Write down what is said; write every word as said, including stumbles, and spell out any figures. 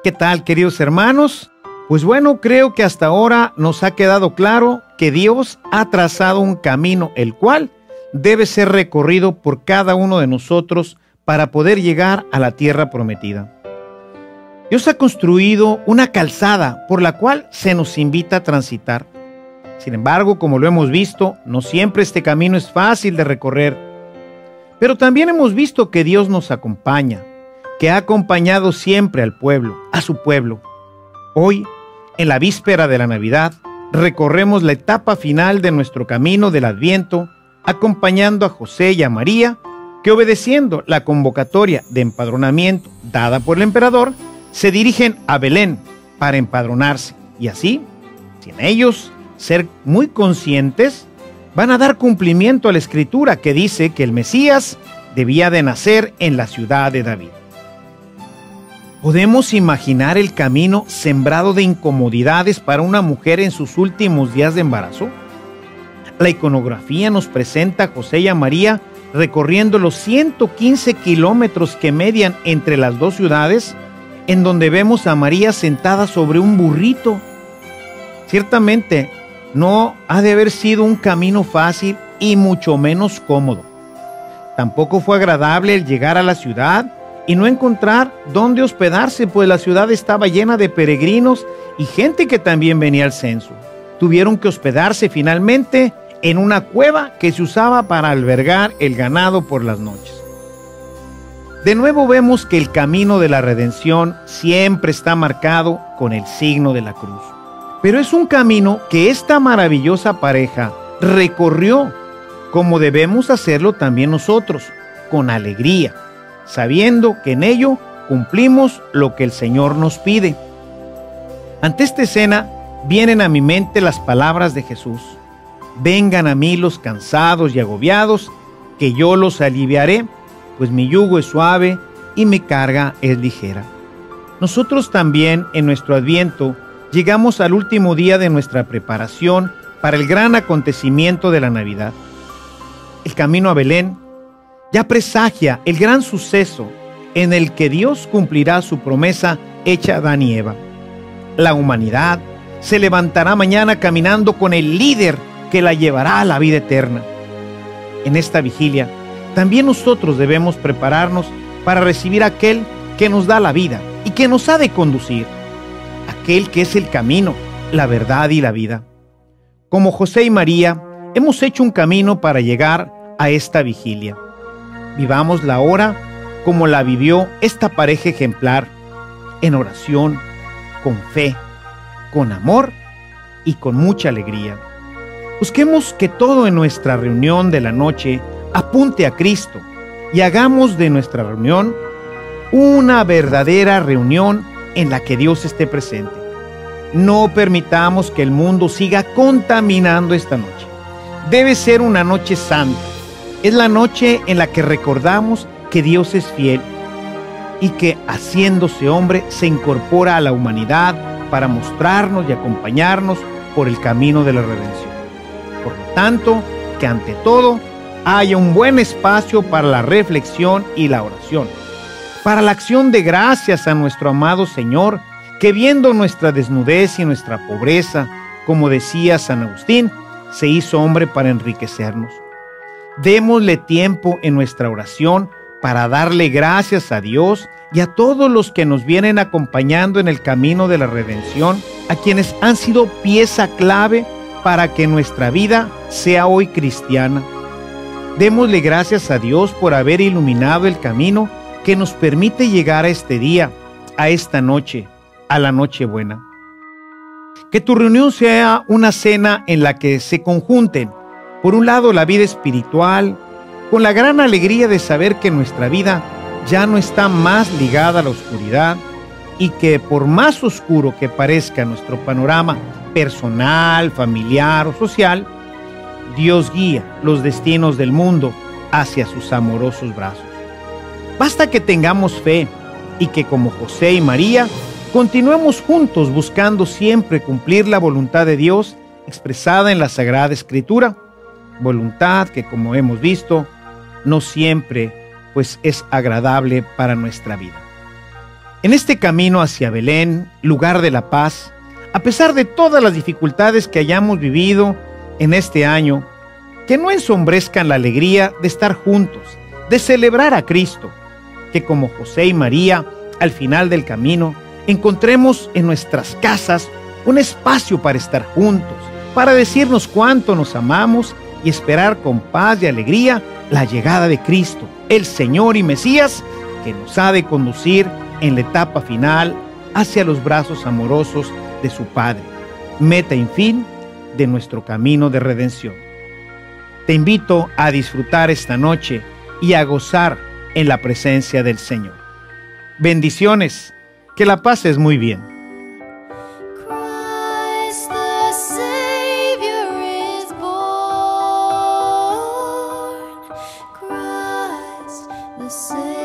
¿Qué tal, queridos hermanos? Pues bueno, creo que hasta ahora nos ha quedado claro que Dios ha trazado un camino, el cual debe ser recorrido por cada uno de nosotros para poder llegar a la tierra prometida. Dios ha construido una calzada por la cual se nos invita a transitar. Sin embargo, como lo hemos visto, no siempre este camino es fácil de recorrer. Pero también hemos visto que Dios nos acompaña, que ha acompañado siempre al pueblo, a su pueblo. Hoy, en la víspera de la Navidad, recorremos la etapa final de nuestro camino del Adviento, acompañando a José y a María, que obedeciendo la convocatoria de empadronamiento dada por el emperador, se dirigen a Belén para empadronarse, y así, sin ellos ser muy conscientes, van a dar cumplimiento a la Escritura que dice que el Mesías debía de nacer en la ciudad de David. ¿Podemos imaginar el camino sembrado de incomodidades para una mujer en sus últimos días de embarazo? La iconografía nos presenta a José y a María recorriendo los ciento quince kilómetros que median entre las dos ciudades, en donde vemos a María sentada sobre un burrito. Ciertamente, no ha de haber sido un camino fácil y mucho menos cómodo. Tampoco fue agradable el llegar a la ciudad y no encontrar dónde hospedarse, pues la ciudad estaba llena de peregrinos y gente que también venía al censo. Tuvieron que hospedarse finalmente en una cueva que se usaba para albergar el ganado por las noches. De nuevo vemos que el camino de la redención siempre está marcado con el signo de la cruz. Pero es un camino que esta maravillosa pareja recorrió, como debemos hacerlo también nosotros, con alegría, sabiendo que en ello cumplimos lo que el Señor nos pide. Ante esta escena vienen a mi mente las palabras de Jesús: vengan a mí los cansados y agobiados, que yo los aliviaré, pues mi yugo es suave y mi carga es ligera. Nosotros también en nuestro Adviento llegamos al último día de nuestra preparación para el gran acontecimiento de la Navidad. El camino a Belén ya presagia el gran suceso en el que Dios cumplirá su promesa hecha a Adán y Eva. La humanidad se levantará mañana caminando con el líder que la llevará a la vida eterna. En esta vigilia, también nosotros debemos prepararnos para recibir a aquel que nos da la vida y que nos ha de conducir, aquel que es el camino, la verdad y la vida. Como José y María, hemos hecho un camino para llegar a esta vigilia. Vivamos la hora como la vivió esta pareja ejemplar, en oración, con fe, con amor y con mucha alegría. Busquemos que todo en nuestra reunión de la noche apunte a Cristo y hagamos de nuestra reunión una verdadera reunión en la que Dios esté presente. No permitamos que el mundo siga contaminando esta noche. Debe ser una noche santa. Es la noche en la que recordamos que Dios es fiel y que, haciéndose hombre, se incorpora a la humanidad para mostrarnos y acompañarnos por el camino de la redención. Por lo tanto, que ante todo haya un buen espacio para la reflexión y la oración, para la acción de gracias a nuestro amado Señor, que viendo nuestra desnudez y nuestra pobreza, como decía San Agustín, se hizo hombre para enriquecernos. Démosle tiempo en nuestra oración para darle gracias a Dios y a todos los que nos vienen acompañando en el camino de la redención, a quienes han sido pieza clave para que nuestra vida sea hoy cristiana. Démosle gracias a Dios por haber iluminado el camino que nos permite llegar a este día, a esta noche, a la Nochebuena. Que tu reunión sea una cena en la que se conjunten, por un lado, la vida espiritual, con la gran alegría de saber que nuestra vida ya no está más ligada a la oscuridad y que por más oscuro que parezca nuestro panorama personal, familiar o social, Dios guía los destinos del mundo hacia sus amorosos brazos. Basta que tengamos fe y que, como José y María, continuemos juntos buscando siempre cumplir la voluntad de Dios expresada en la Sagrada Escritura, voluntad que, como hemos visto, no siempre pues es agradable para nuestra vida. En este camino hacia Belén, lugar de la paz, a pesar de todas las dificultades que hayamos vivido en este año, que no ensombrezcan la alegría de estar juntos, de celebrar a Cristo, que como José y María, al final del camino, encontremos en nuestras casas un espacio para estar juntos, para decirnos cuánto nos amamos y esperar con paz y alegría la llegada de Cristo, el Señor y Mesías, que nos ha de conducir en la etapa final hacia los brazos amorosos de su Padre, meta y fin de nuestro camino de redención. Te invito a disfrutar esta noche y a gozar en la presencia del Señor. Bendiciones, que la pases muy bien. Christ the Savior is born. Christ the Savior.